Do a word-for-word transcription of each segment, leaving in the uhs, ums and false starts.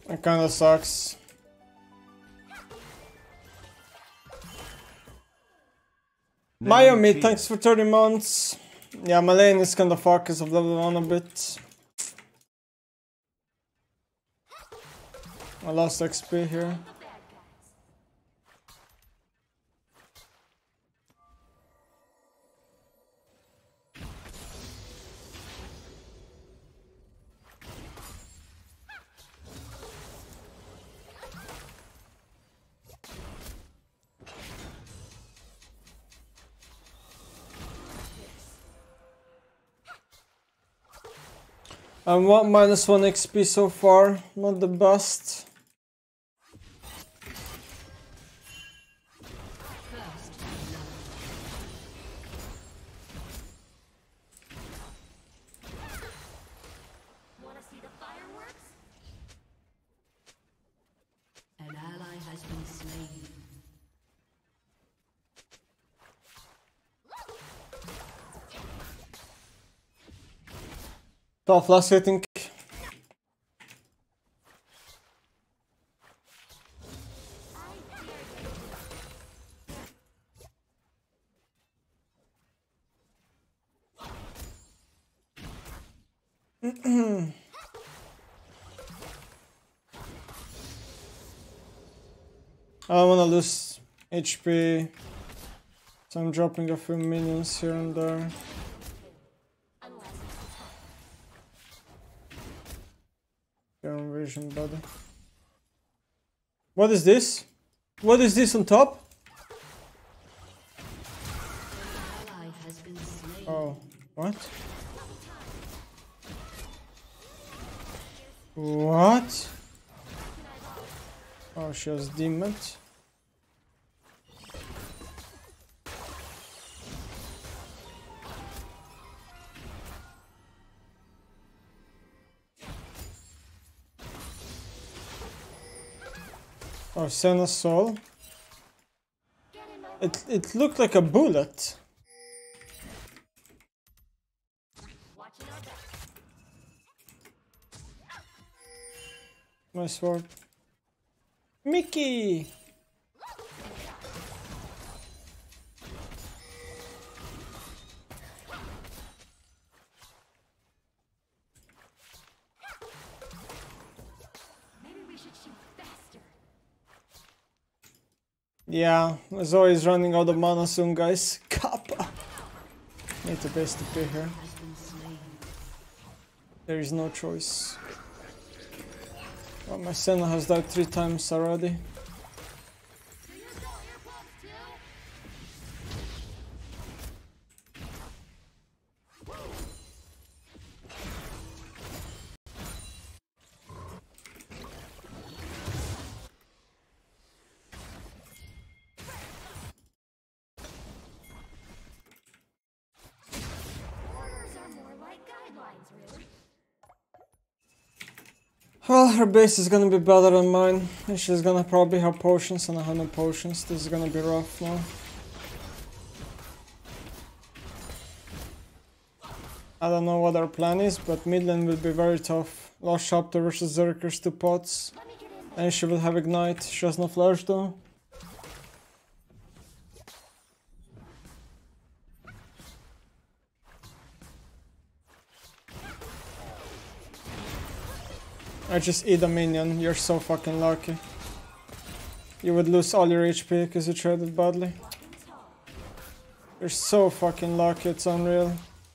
It kinda sucks. Miami, thanks for thirty months. Yeah, my lane is kinda fucked because of level one a bit. I lost X P here. I'm one minus one X P so far, not the best. Wanna see the fireworks? An ally has been slain. Tough last hitting. I don't wanna lose H P, so I'm dropping a few minions here and there. Your vision, buddy. What is this? What is this on top? Oh, what? What? Oh, she has demon. Oh, Senna's soul. It it looked like a bullet. My sword. Mickey! Yeah, as always running out of mana soon, guys. Kappa! Need to base the P here. There is no choice. Well, my Senna has died three times already. Well, her base is gonna be better than mine, and she's gonna probably have potions, and I have no potions. This is gonna be rough now. I don't know what our plan is, but mid lane will be very tough. Last chapter versus Zerkers, two pots, and she will have ignite. She has no flash though. I just eat a minion, you're so fucking lucky. You would lose all your H P because you traded badly. You're so fucking lucky, it's unreal.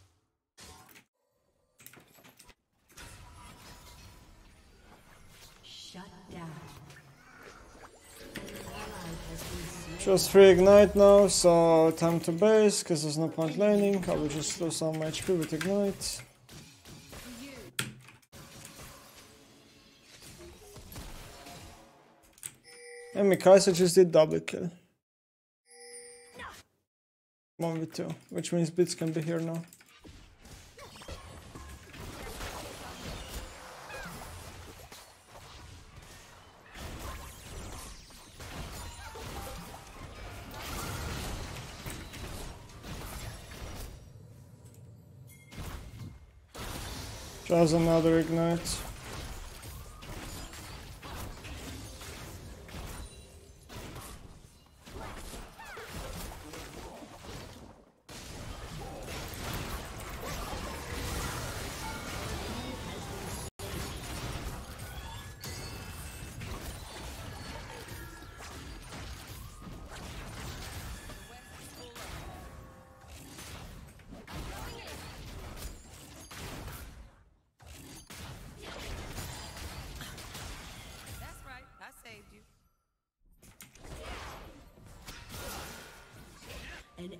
Just free ignite now, so time to base because there's no point laning. I will just lose all my H P with ignite. And Mikasa just did double kill. one v two, which means Blitz can be here now. Just another ignite.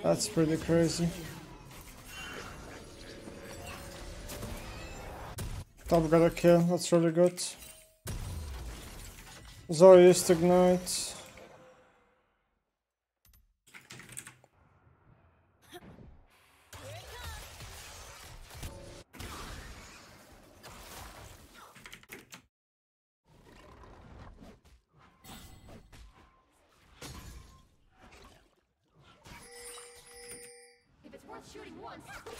That's pretty crazy. Top got a kill, that's really good. Zoe used to ignite. If it's worth shooting once,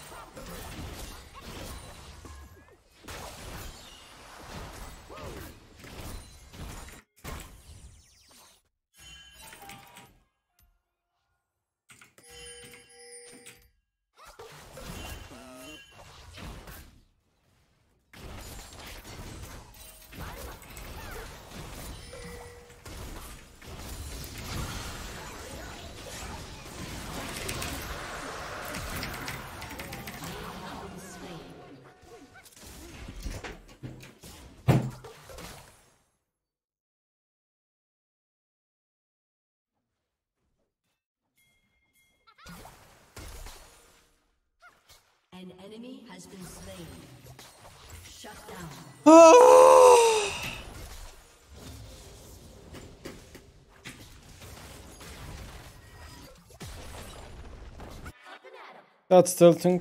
an enemy has been slain. Shut down. That's tilting.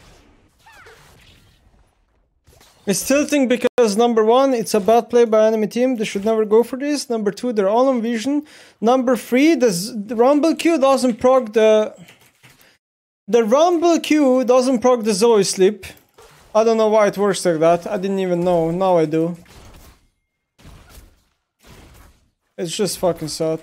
It's tilting because number one, it's a bad play by enemy team. They should never go for this. Number two, they're all on vision. Number three, the, the Rumble Q doesn't proc the... The Rumble Q doesn't proc the Zoe sleep. I don't know why it works like that. I didn't even know. Now I do. It's just fucking sad.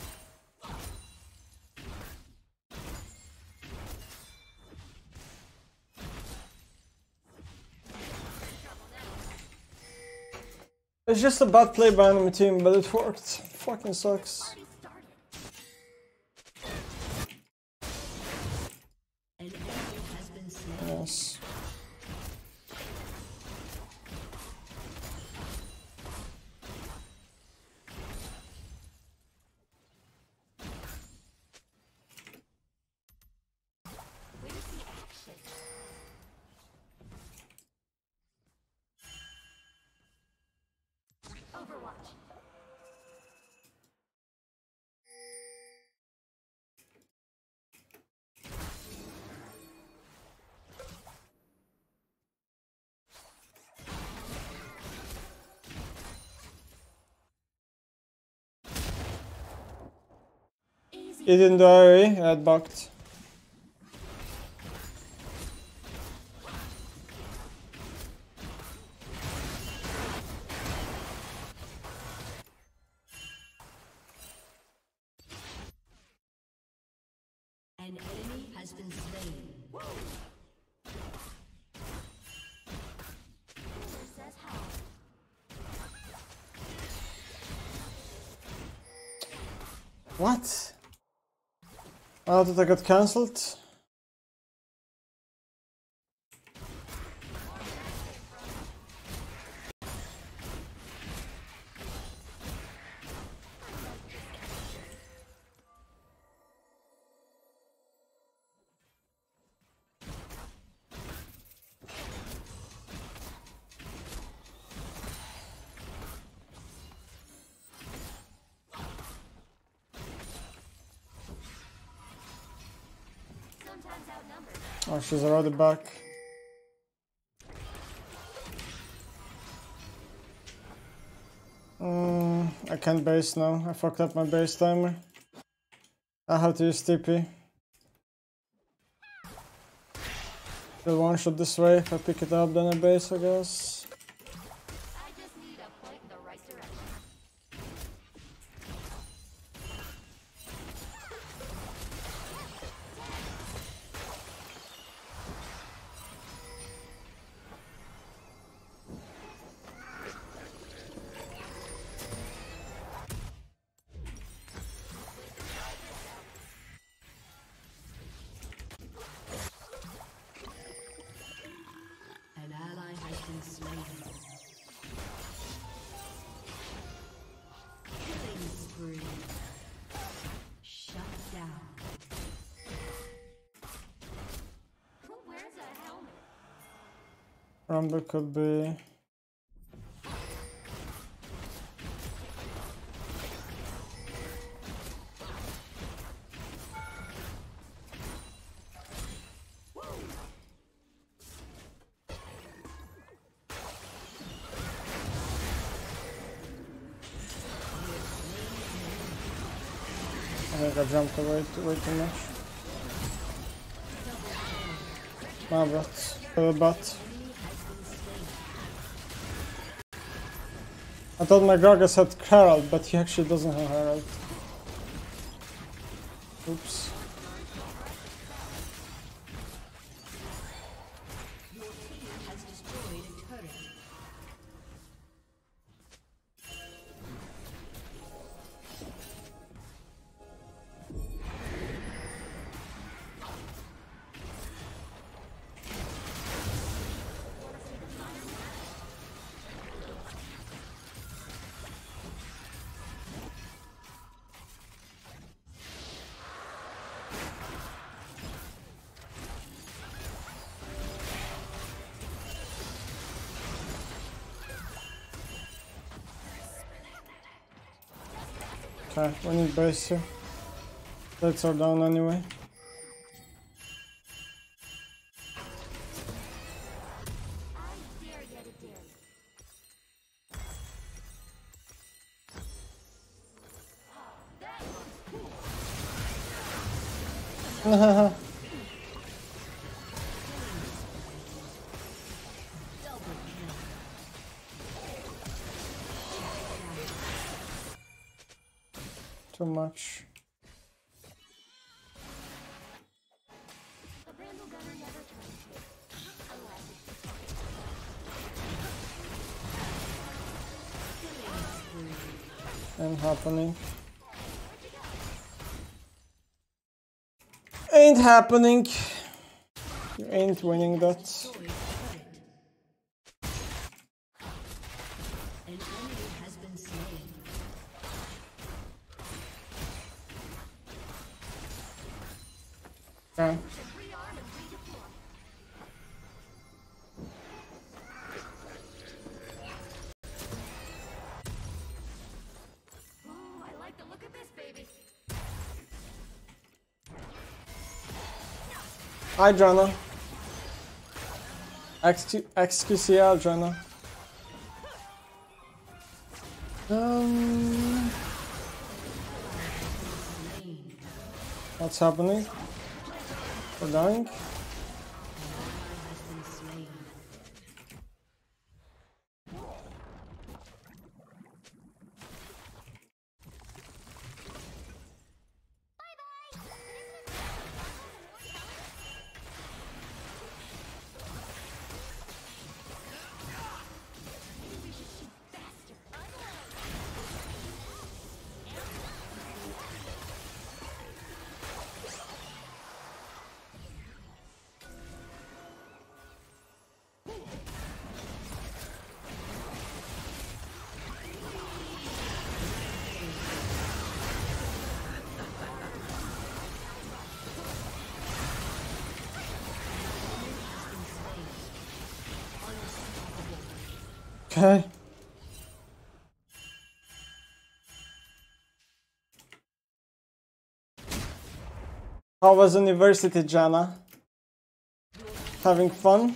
It's just a bad play by enemy team, but it worked. Fucking sucks. Yes. He didn't do A O E, he had bucked. An enemy has been slain. What? I thought I got cancelled. Oh, she's already back. Mm, I can't base now. I fucked up my base timer. I have to use T P. The one shot this way. If I pick it up, then I base, I guess. Rumble could be. I think I jumped away too, way too much. My bot. Uh, bot. I thought my Gragas had Herald, but he actually doesn't have Herald. Oops. Okay, we need base here. Lights are down anyway. Haha. Too much. Ain't happening. Ain't happening. You ain't winning that. Okay. Hi, Jana. X Q C L, Jana. Um, what's happening? We're dying. Okay. How was university, Jana? Having fun?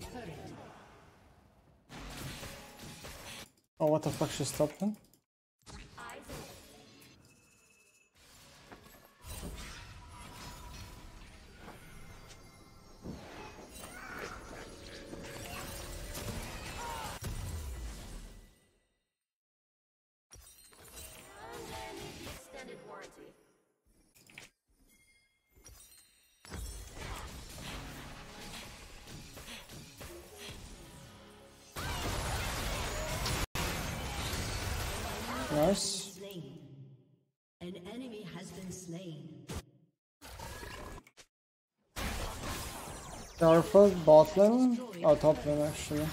Oh, what the fuck, she stopped me? Nice. An enemy has been slain. Careful, bot lane. Oh, top lane actually.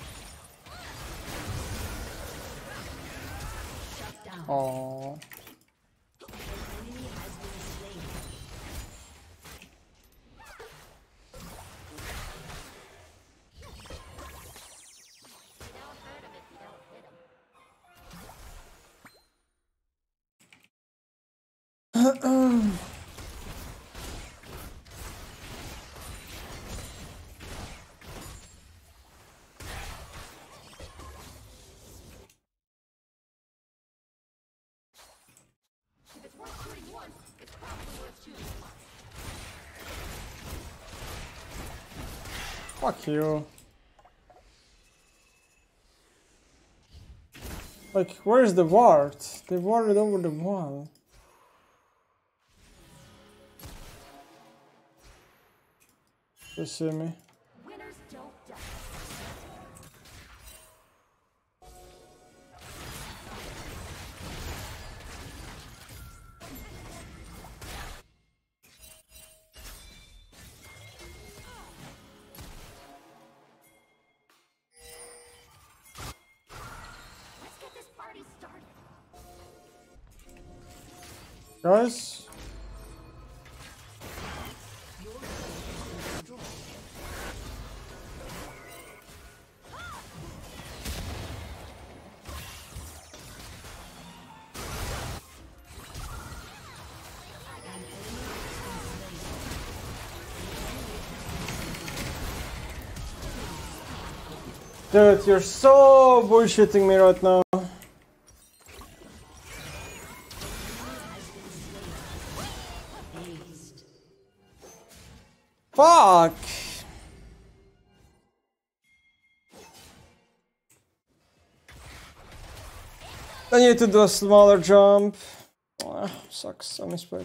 Oh. Fuck you. Like, where's the ward? They warded over the wall. They see me. Winners don't die. Let's get this party started. Guys? Dude, you're so bullshitting me right now. Fuck! I need to do a smaller jump. Ah, sucks, I misplayed.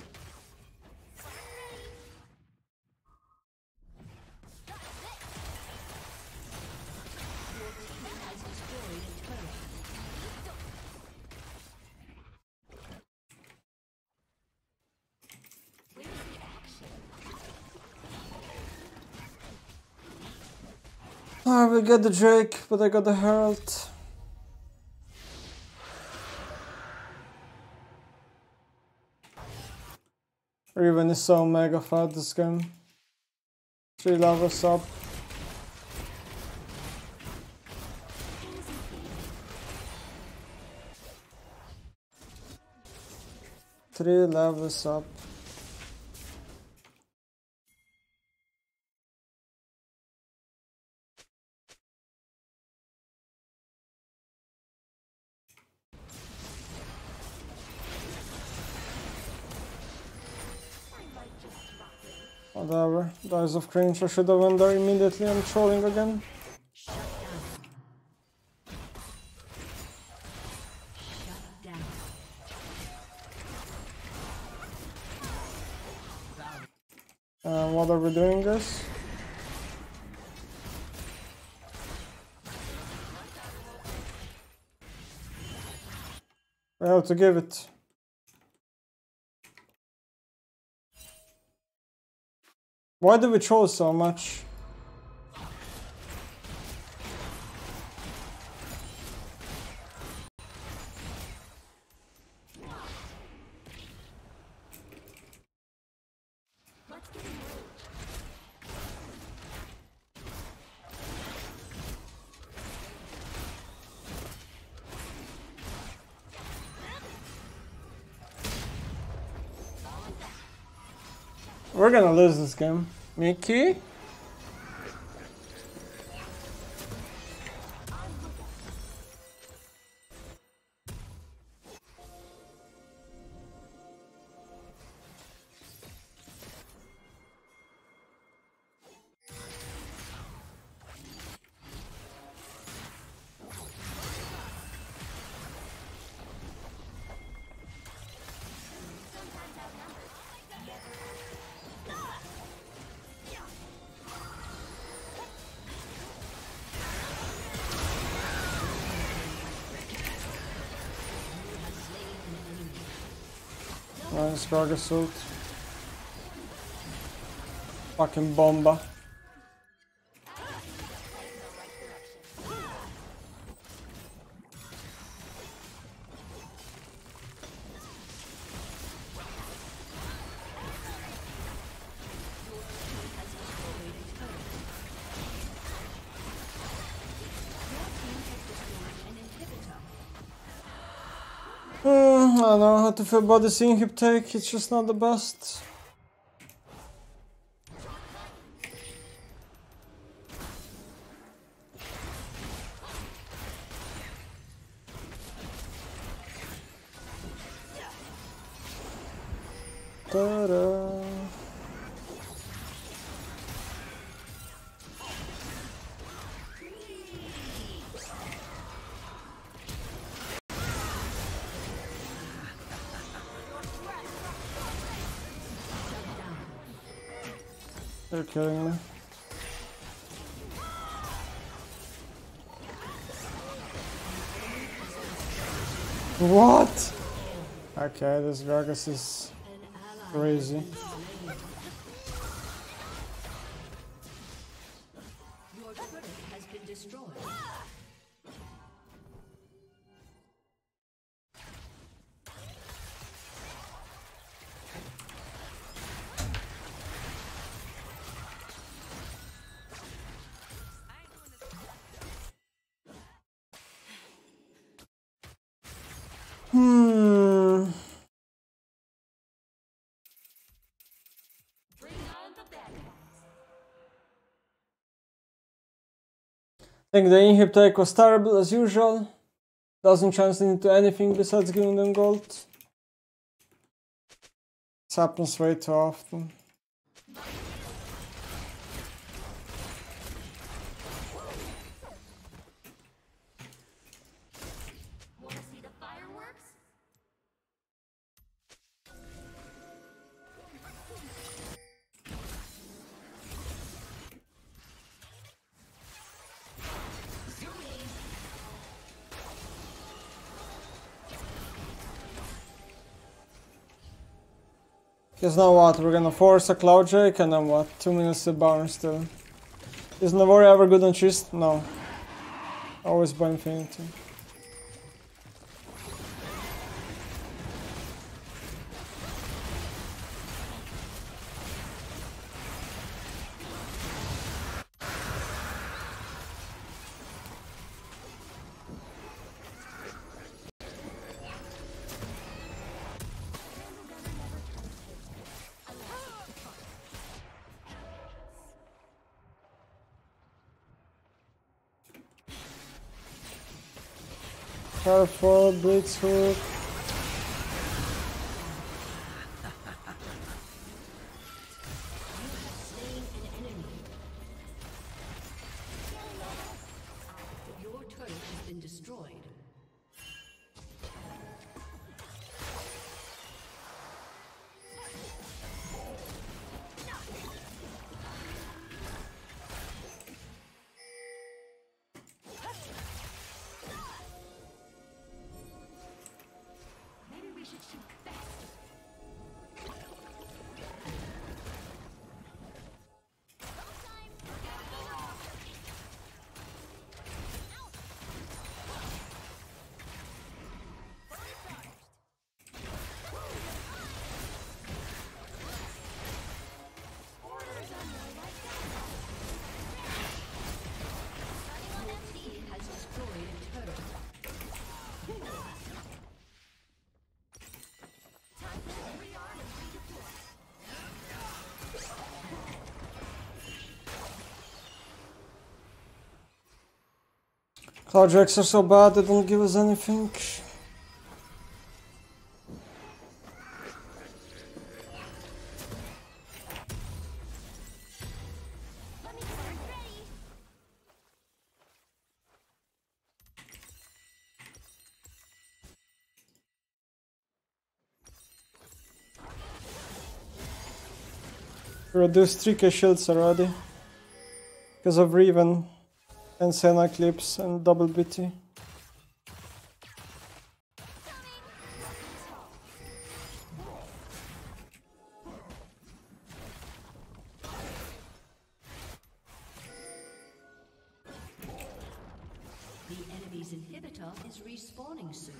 I will get the Drake, but I got the Herald. Riven is so mega fat this game. Three levels up. Three levels up. Whatever, Dies of Cringe, I should have went there immediately. I'm trolling again. Shut down. Uh, what are we doing, guys? I have to give it. Why do we troll so much? We're gonna lose this game. Mickey? Nice Frog Assault. Fucking bomba. I don't know how to feel about this inhib take, it's just not the best. Ta-da. You're killing me. What? Okay, this Gragas is crazy. Your turret has been destroyed. Hmm. I think the inhib take was terrible as usual. Doesn't translate into anything besides giving them gold. This happens way too often. Because now what? We're gonna force a Cloud Drake and then what? Two minutes to Baron still. Is Navori ever good on Trist? No. Always by Infinity. Careful, Blitz Hook. Your turret has been destroyed. Cloud Drakes are so bad, they don't give us anything. Reduced three K shields already. Because of Riven and Senna clips and double B T. The enemy's inhibitor is respawning soon.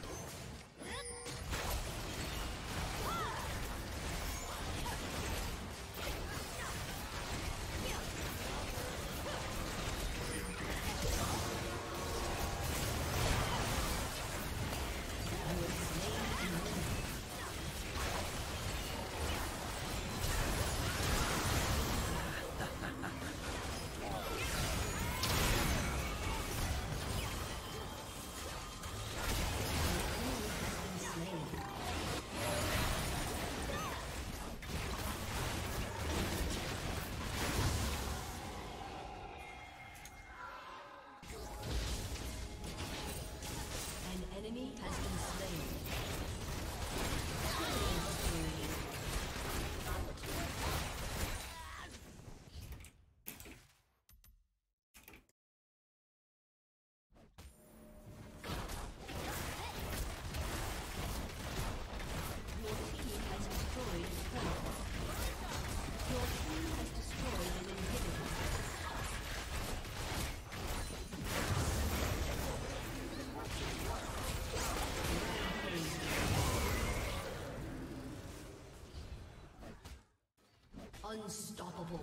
Unstoppable.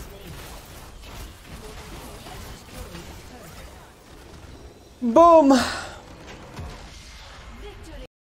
Boom!